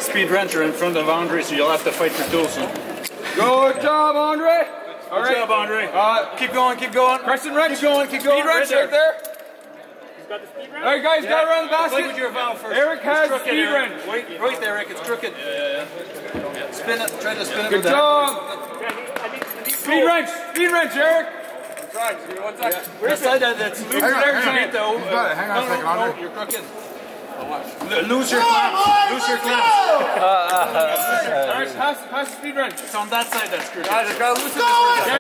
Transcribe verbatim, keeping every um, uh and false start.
speed wrencher in front of Andre, so you'll have to fight for Toulson. Good job, Andre. Good All right. job, Andre. Uh, keep going, keep going. Crescent wrench. Keep going, keep going. Speed wrench right there. He's got the speed wrench? All right, guys, Yeah. got around the Play basket. with your valve first. Eric has It's crooked, speed Eric. wrench. Wait, right there, Eric. It's crooked. Yeah, yeah, yeah. Spin it. Try to spin it. Good with that. job. Yeah, I need, I need, I need Speed wrench. Speed wrench, Eric. Right. One second. Yeah. Where's that? That's loose. Hang on, There's hang on. it, though. He's got it. Hang on no, a second, no, no, Andre. you're crooked. L lose your clamps. Lose your clamps. All right, pass, pass the speed wrench. It's on that side that's crooked. Guys, I gotta loosen this.